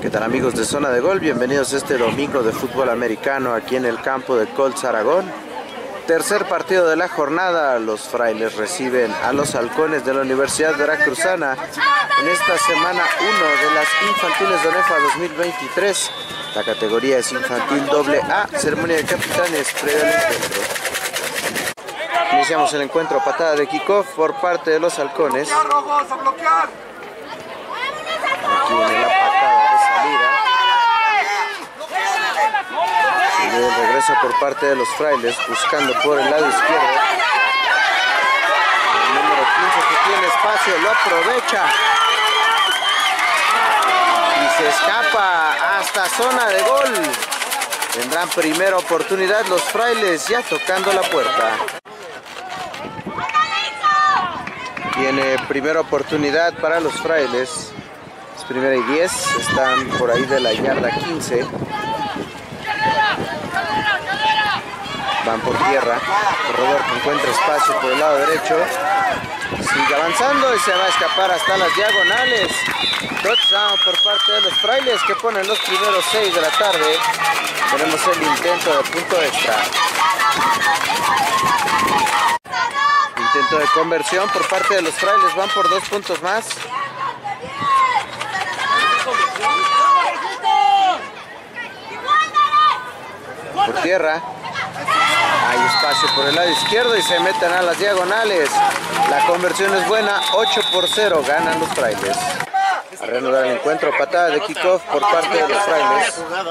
¿Qué tal, amigos de Zona de Gol? Bienvenidos a este domingo de fútbol americano aquí en el campo de Colts Aragón. Tercer partido de la jornada, los Frailes reciben a los Halcones de la Universidad Veracruzana en esta semana 1 de las infantiles de ONEFA 2023. La categoría es infantil AA, ceremonia de capitanes previa al encuentro. Iniciamos el encuentro, patada de kickoff por parte de los Halcones. Aquí viene la patada de salida. Y el regreso por parte de los Frailes, buscando por el lado izquierdo. El número 15 que tiene espacio, lo aprovecha. Y se escapa hasta zona de gol. Tendrán primera oportunidad los Frailes, ya tocando la puerta. Tiene primera oportunidad para los Frailes. Es primera y 10, están por ahí de la yarda 15. Van por tierra. El corredor que encuentra espacio por el lado derecho. Sigue avanzando y se va a escapar hasta las diagonales. Touchdown por parte de los Frailes, que ponen los primeros 6 de la tarde. Tenemos el intento de punto extra. Intento de conversión por parte de los Frailes, van por 2 puntos más. Por tierra. Hay espacio por el lado izquierdo y se meten a las diagonales. La conversión es buena, 8-0, ganan los Frailes. A reanudar el encuentro, patada de kickoff por parte de los Frailes.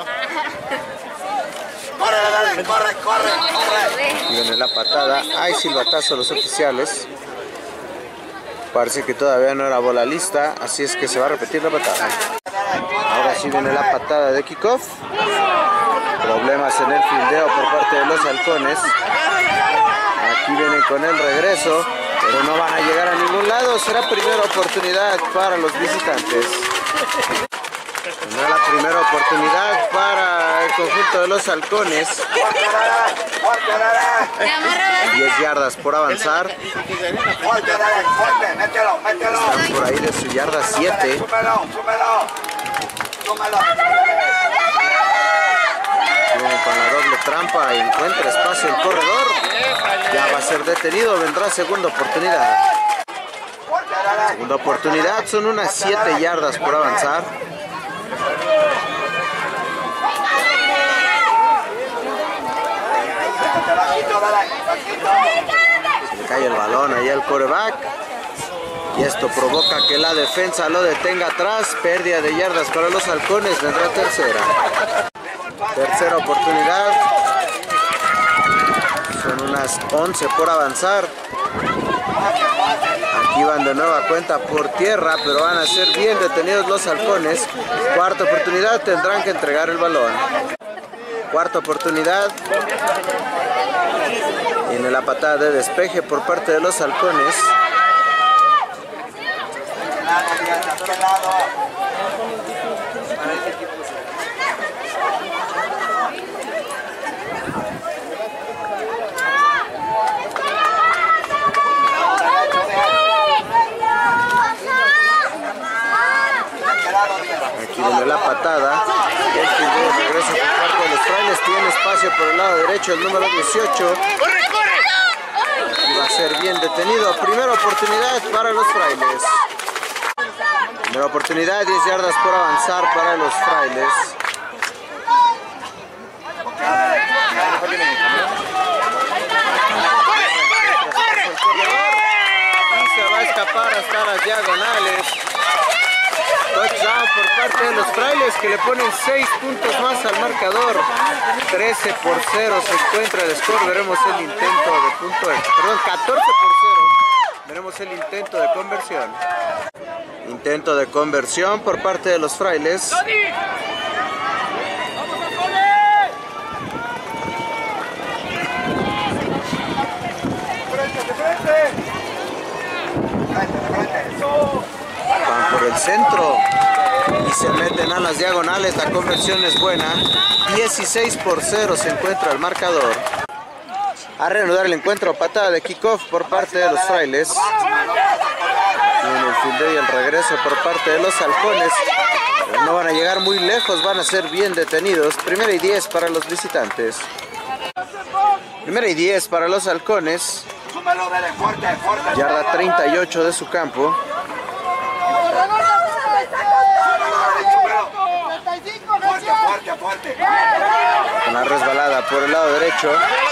Corre. Y viene la patada, hay silbatazo a los oficiales. Parece que todavía no era bola lista, así es que se va a repetir la patada. Ahora sí viene la patada de kickoff. Problemas en el fildeo por parte de los Halcones. Aquí vienen con el regreso, pero no van a llegar a ningún lado. Será primera oportunidad para los visitantes. Tendrá la primera oportunidad para el conjunto de los Halcones. 10 yardas por avanzar. Están por ahí de su yarda 7. Viene con la doble trampa y encuentra espacio el corredor. Ya va a ser detenido, vendrá segunda oportunidad. Segunda oportunidad, son unas 7 yardas por avanzar. Se le cae el balón ahí al quarterback. Y esto provoca que la defensa lo detenga atrás. Pérdida de yardas para los Halcones, vendrá tercera. Tercera oportunidad. Son unas 11 por avanzar. Aquí van de nueva cuenta por tierra, pero van a ser bien detenidos los Halcones. Cuarta oportunidad, tendrán que entregar el balón. Cuarta oportunidad. Viene la patada de despeje por parte de los Halcones. Aquí viene la patada. El fildeo regresa por parte de los Frailes. Tiene espacio por el lado derecho el número 18. Aquí va a ser bien detenido. Primera oportunidad para los Frailes. Primera oportunidad, 10 yardas por avanzar para los Frailes. Y se va a escapar hasta las diagonales. Touchdown por parte de los Frailes, que le ponen 6 puntos más al marcador. 13-0 se encuentra el score. Veremos el intento de punto extra. Perdón, 14-0. Veremos el intento de conversión. Intento de conversión por parte de los Frailes. Van por el centro y se meten a las diagonales. La conversión es buena. 16-0 se encuentra el marcador. A reanudar el encuentro, patada de kickoff por parte de los Frailes. Viene el fildeo y el regreso por parte de los Halcones. No van a llegar muy lejos, van a ser bien detenidos. Primera y 10 para los visitantes. Primera y 10 para los halcones. Yarda 38 de su campo. Una resbalada por el lado derecho.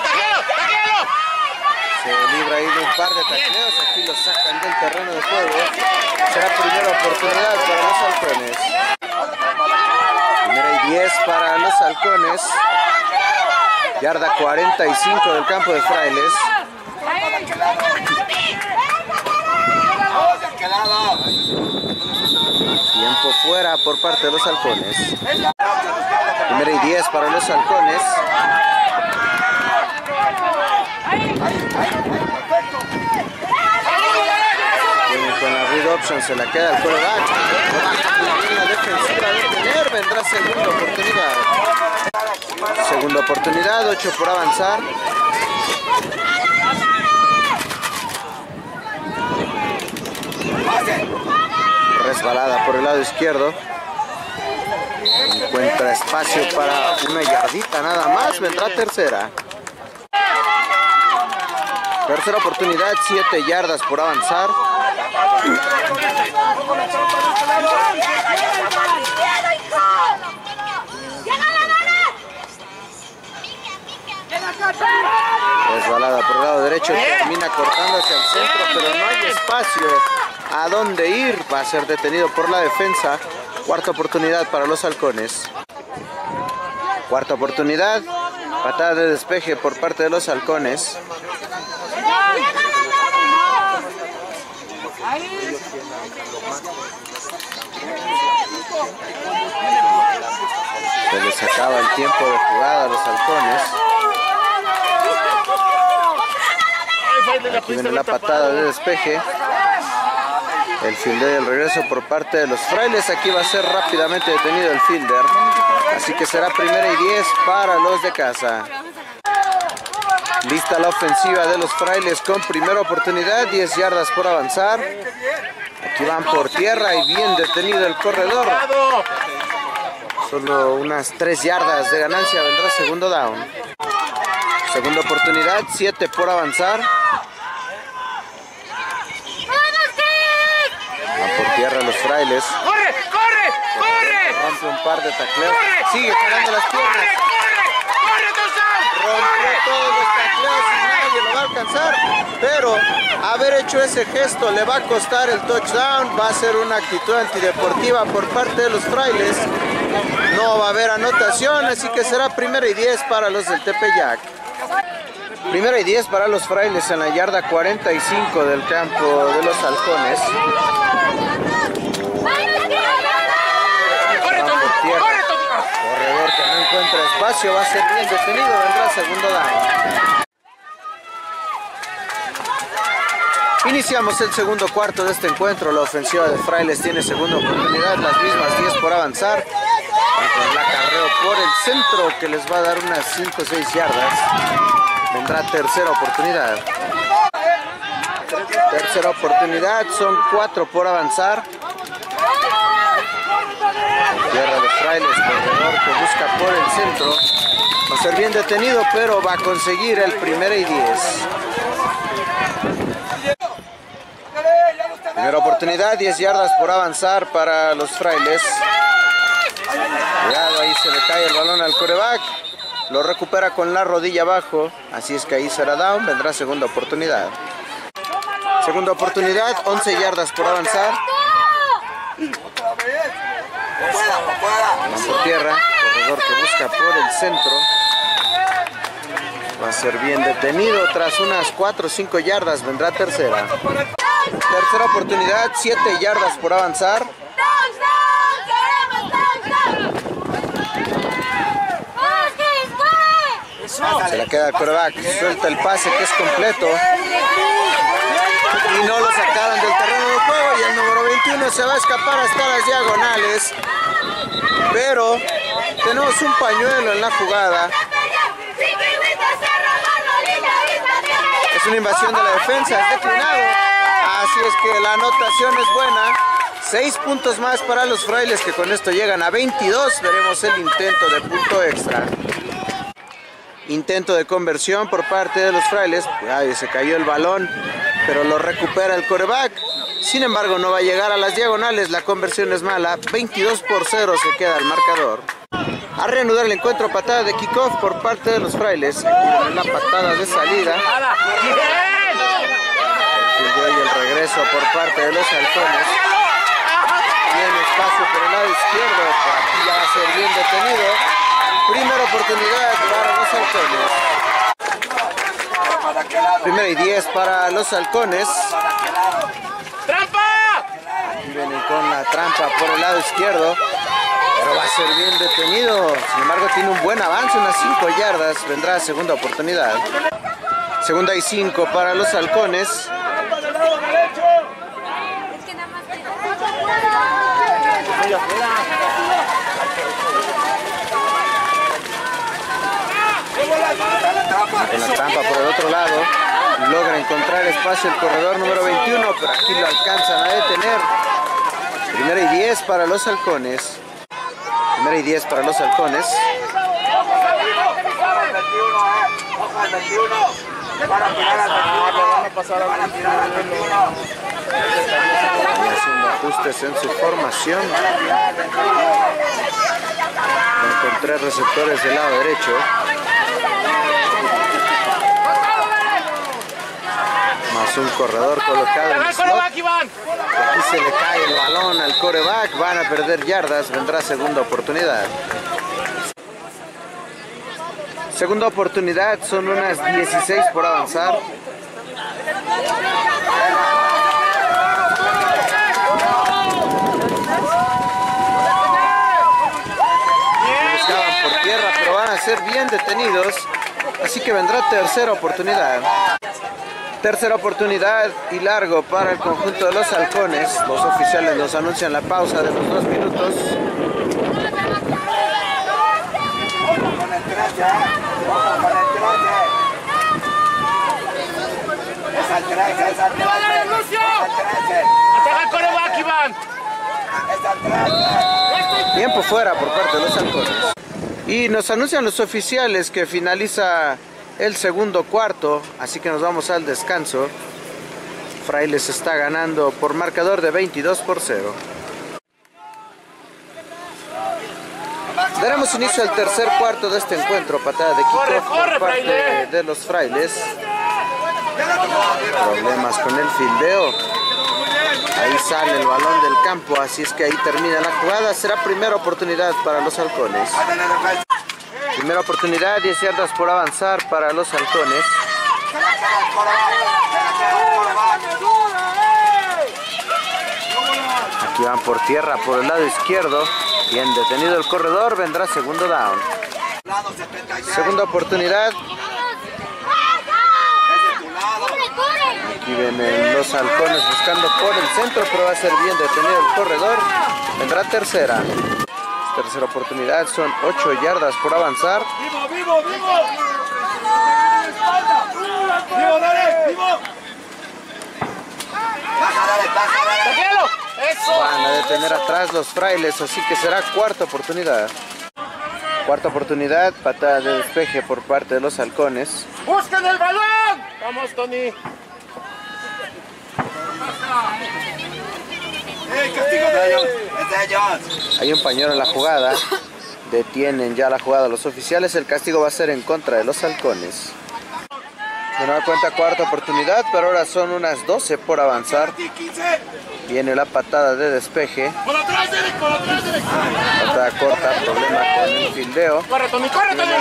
Se libra ahí de un par de tacleos. Aquí lo sacan del terreno de juego. Será primera oportunidad para los halcones. Primera y 10 para los halcones. Yarda 45 del campo de Frailes. Tiempo fuera por parte de los halcones. Primera y 10 para los halcones. Con la read option se la queda el quarterback. La defensiva de tener, vendrá segunda oportunidad. Segunda oportunidad, 8 por avanzar. Resbalada por el lado izquierdo. Encuentra espacio para una yardita nada más, vendrá tercera. Tercera oportunidad, 7 yardas por avanzar. Resbalada por el lado derecho, termina cortando hacia el centro, pero no hay espacio a dónde ir. Va a ser detenido por la defensa. Cuarta oportunidad para los halcones. Cuarta oportunidad. Patada de despeje por parte de los halcones. Se les acaba el tiempo de jugada a los halcones. Aquí viene la patada de despeje. El fielder del regreso por parte de los Frailes. Aquí va a ser rápidamente detenido el fielder. Así que será primera y 10 para los de casa. Lista la ofensiva de los Frailes con primera oportunidad. 10 yardas por avanzar. Aquí van por tierra y bien detenido el corredor. Solo unas 3 yardas de ganancia, vendrá segundo down. Segunda oportunidad, 7 por avanzar. Van por tierra los Frailes. ¡Corre, corre, corre! Rompe un par de tacleos. Sigue jalando las piernas. Rompe todos los tacleos y nadie lo va a alcanzar. Pero haber hecho ese gesto le va a costar el touchdown. Va a ser una actitud antideportiva por parte de los Frailes. No va a haber anotación, así que será primera y 10 para los del Tepeyac. Primera y 10 para los Frailes en la yarda 45 del campo de los halcones. Corredor que no encuentra espacio, va a ser bien detenido, vendrá segundo down. Iniciamos el segundo cuarto de este encuentro. La ofensiva de Frailes tiene segunda oportunidad, las mismas 10 por avanzar. Con el acarreo por el centro que les va a dar unas 5 o 6 yardas. Vendrá tercera oportunidad. Tercera oportunidad, son 4 por avanzar. Tierra de Frailes, corredor que busca por el centro. Va a ser bien detenido, pero va a conseguir el primera y 10. Primera oportunidad, 10 yardas por avanzar para los Frailes. Cuidado, ahí se le cae el balón al quarterback. Lo recupera con la rodilla abajo. Así es que ahí será down. Vendrá segunda oportunidad. Segunda oportunidad, 11 yardas por avanzar. Van por tierra. Corredor que busca por el centro. Va a ser bien detenido. Tras unas 4 o 5 yardas vendrá tercera. Tercera oportunidad, 7 yardas por avanzar. Se la queda el quarterback, suelta el pase que es completo. Y no lo sacaron del terreno de juego. Y el número 21 se va a escapar hasta las diagonales. Pero tenemos un pañuelo en la jugada. Es una invasión de la defensa, es declinado. Así es que la anotación es buena. 6 puntos más para los Frailes, que con esto llegan a 22. Veremos el intento de punto extra. Intento de conversión por parte de los Frailes. Ay, se cayó el balón, pero lo recupera el quarterback. Sin embargo, no va a llegar a las diagonales. La conversión es mala. 22-0 se queda el marcador. A reanudar el encuentro, patada de kickoff por parte de los Frailes. Aquí la patada de salida. Y el regreso por parte de los halcones. Tiene espacio por el lado izquierdo. Por aquí ya va a ser bien detenido. Primera oportunidad para los halcones. Primera y 10 para los halcones. ¡Trampa! Aquí vienen con la trampa por el lado izquierdo. Pero va a ser bien detenido. Sin embargo, tiene un buen avance, unas 5 yardas. Vendrá segunda oportunidad. Segunda y 5 para los halcones. En la trampa por el otro lado. Logra encontrar espacio el corredor número 21, pero aquí lo alcanzan a detener. Primera y 10 para los halcones. Primera y 10 para los halcones. Haciendo ajustes en su formación. Con 3 receptores del lado derecho. Más un corredor colocado en el slot. Aquí se le cae el balón al quarterback. Van a perder yardas. Vendrá segunda oportunidad. Segunda oportunidad. Son unas 16 por avanzar. Buscaban por tierra, pero van a ser bien detenidos. Así que vendrá tercera oportunidad. Tercera oportunidad y largo para el conjunto de los halcones. Los oficiales nos anuncian la pausa de los 2 minutos. Tiempo fuera por parte de los halcones. Y nos anuncian los oficiales que finaliza el segundo cuarto, así que nos vamos al descanso. Frailes está ganando por marcador de 22-0. Daremos inicio al tercer cuarto de este encuentro. Patada de kickoff por parte de los Frailes. Problemas con el fildeo. Ahí sale el balón del campo, así es que ahí termina la jugada. Será primera oportunidad para los halcones. Primera oportunidad, 10 yardas por avanzar para los halcones. Aquí van por tierra por el lado izquierdo. Bien detenido el corredor, vendrá segundo down. Segunda oportunidad. Aquí vienen los halcones buscando por el centro, pero va a ser bien detenido el corredor. Vendrá tercera. Tercera oportunidad, son 8 yardas por avanzar. ¡Vivo, vivo, vivo! ¡Vivo, dale, vivo! ¡Eso! Van a detener atrás los Frailes, así que será cuarta oportunidad. Cuarta oportunidad, patada de despeje por parte de los halcones. ¡Busquen el balón! Vamos, Tony. ¡Castigo de ellos! ¡Es de ellos! Hay un pañuelo en la jugada. Detienen ya la jugada los oficiales. El castigo va a ser en contra de los halcones. De nueva cuenta, cuarta oportunidad, pero ahora son unas 12 por avanzar. Viene la patada de despeje. Patada corta, problema con el fildeo. ¡Corre, Tony! ¡Corre, Tony!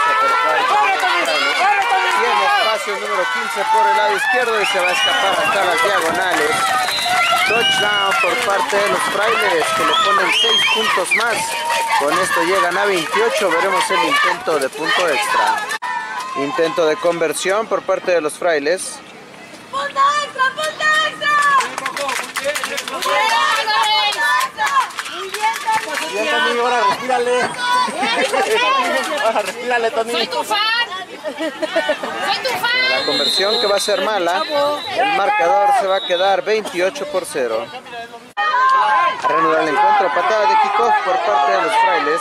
Tiene espacio el número 15 por el lado izquierdo y se va a escapar hasta las diagonales. Touchdown por parte de los Frailes, que le ponen 6 puntos más. Con esto llegan a 28. Veremos el intento de punto extra. Intento de conversión por parte de los Frailes. ¡Punto extra! ¡Punto extra! Bien, Tony, ahora respírale. Ahora respírale, Tony. ¡Soy tu fan! ¡Soy tu fan! La conversión, que va a ser mala. El marcador se va a quedar 28-0. la patada de kickoff por parte de los frailes.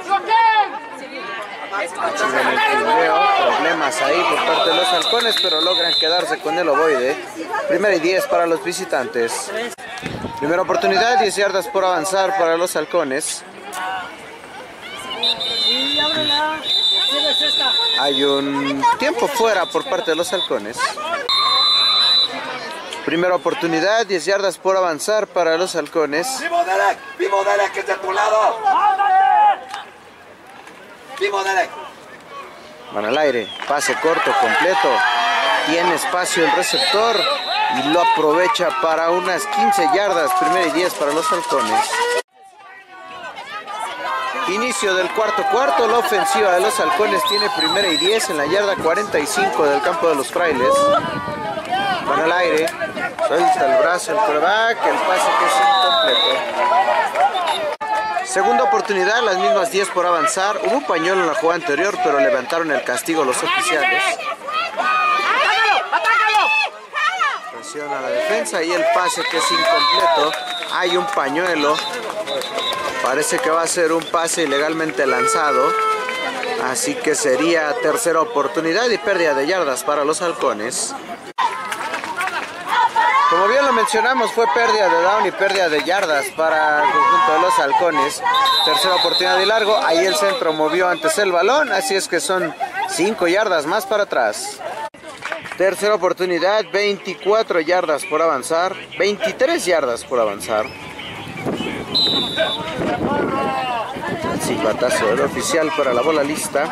En el fildeo, problemas ahí por parte de los halcones, pero logran quedarse con el ovoide. Primera y 10 para los visitantes. Primera oportunidad, 10 yardas por avanzar para los halcones. Hay un tiempo fuera por parte de los halcones. Primera oportunidad, 10 yardas por avanzar para los halcones. ¡Vivo Derek, que es de tu lado! ¡Vivo Derek! Van al aire, pase corto, completo. Tiene espacio el receptor y lo aprovecha para unas 15 yardas. Primera y 10 para los halcones. Inicio del cuarto cuarto, la ofensiva de los halcones tiene primera y 10 en la yarda 45 del campo de los frailes. Van al aire, suelta el brazo el quarterback, el pase que es incompleto. Segunda oportunidad, las mismas 10 por avanzar. Hubo un pañuelo en la jugada anterior, pero levantaron el castigo los oficiales. Presiona la defensa y el pase que es incompleto. Hay un pañuelo. Parece que va a ser un pase ilegalmente lanzado. Así que sería tercera oportunidad y pérdida de yardas para los halcones. Como bien lo mencionamos, fue pérdida de down y pérdida de yardas para el conjunto de los halcones. Tercera oportunidad y largo. Ahí el centro movió antes el balón. Así es que son 5 yardas más para atrás. Tercera oportunidad, 24 yardas por avanzar. 23 yardas por avanzar. El silbatazo del oficial para la bola lista.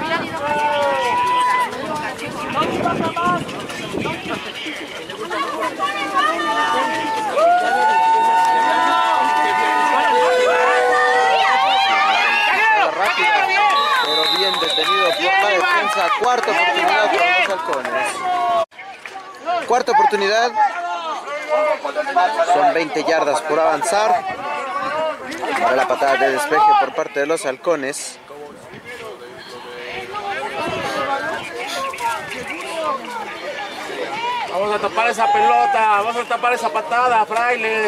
Rápida, pero bien detenido por la defensa. Cuarta oportunidad para los halcones. Cuarta oportunidad. Son 20 yardas por avanzar. Para la patada de despeje por parte de los halcones. Vamos a tapar esa pelota, vamos a tapar esa patada, frailes.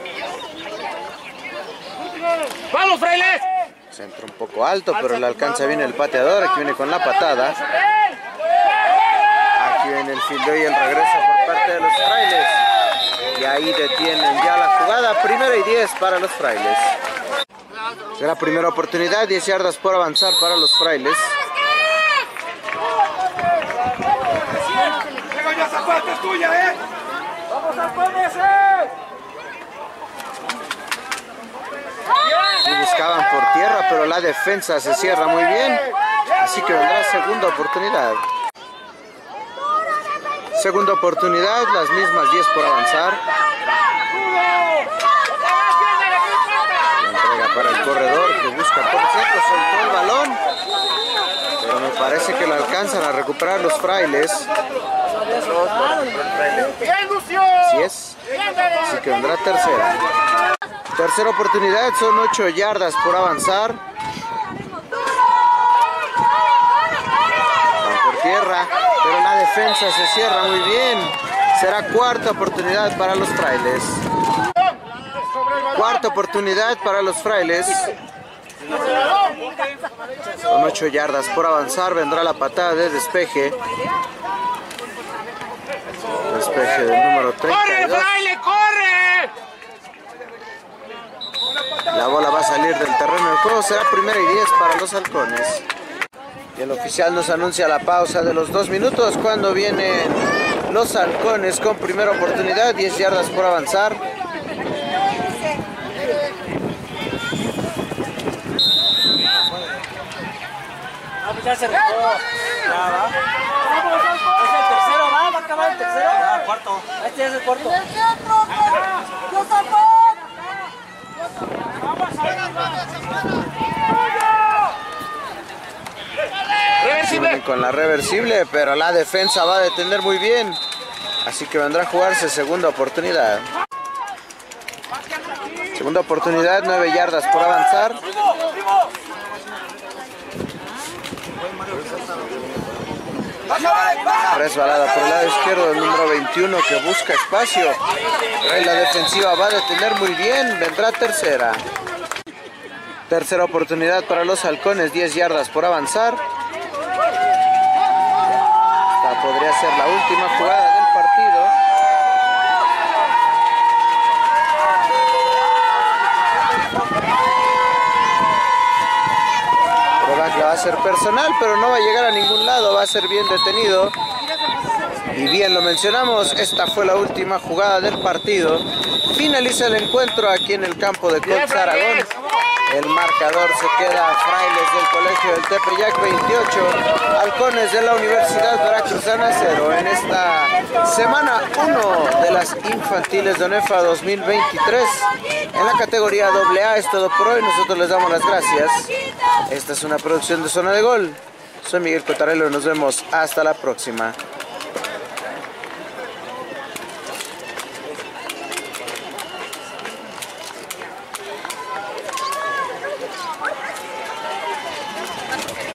¡Vamos, frailes! Centro un poco alto, pero le alcanza bien el pateador. Aquí viene con la patada. Aquí viene el fildeo y el regreso por parte de los frailes. Y ahí detienen ya la jugada. Primera y 10 para los frailes. Será primera oportunidad, 10 yardas por avanzar para los frailes. ¡Zapata es tuya, eh! ¡Vamos a ponerse! Y buscaban por tierra, pero la defensa se cierra muy bien. Así que vendrá segunda oportunidad. Segunda oportunidad, las mismas 10 por avanzar. Entrega para el corredor que busca por centro, soltó el balón. Pero me parece que lo alcanzan a recuperar los frailes. Así es. Así que vendrá tercera. Tercera oportunidad, son 8 yardas por avanzar. Van por tierra, pero la defensa se cierra muy bien. Será cuarta oportunidad para los frailes. Cuarta oportunidad para los frailes. Son 8 yardas por avanzar, vendrá la patada de despeje. Despeje del número 32. ¡Corre, fraile, corre! La bola va a salir del terreno del juego, será primera y 10 para los halcones. Y el oficial nos anuncia la pausa de los 2 minutos cuando vienen los halcones con primera oportunidad, 10 yardas por avanzar. Ya se recogió. Ya va. Es el tercero, va a acabar el tercero. Ya, cuarto. Este es el cuarto. Vienen con la reversible, pero la defensa va a detener muy bien. Así que vendrá a jugarse segunda oportunidad. Segunda oportunidad, 9 yardas por avanzar. Resbalada por el lado izquierdo del número 21 que busca espacio. La defensiva va a detener muy bien, vendrá tercera. Tercera oportunidad para los halcones, 10 yardas por avanzar. Esta podría ser la última jugada del partido. Proback la va a hacer personal, pero no va a llegar a ningún lado, va a ser bien detenido. Y bien lo mencionamos, esta fue la última jugada del partido. Finaliza el encuentro aquí en el campo de Colts Aragón. El marcador se queda a Frailes del Colegio del Tepeyac 28, Halcones de la Universidad Veracruzana 0. En esta semana 1 de las infantiles de ONEFA 2023 en la categoría AA. Es todo por hoy, nosotros les damos las gracias. Esta es una producción de Zona de Gol. Soy Miguel Cotarello y nos vemos hasta la próxima.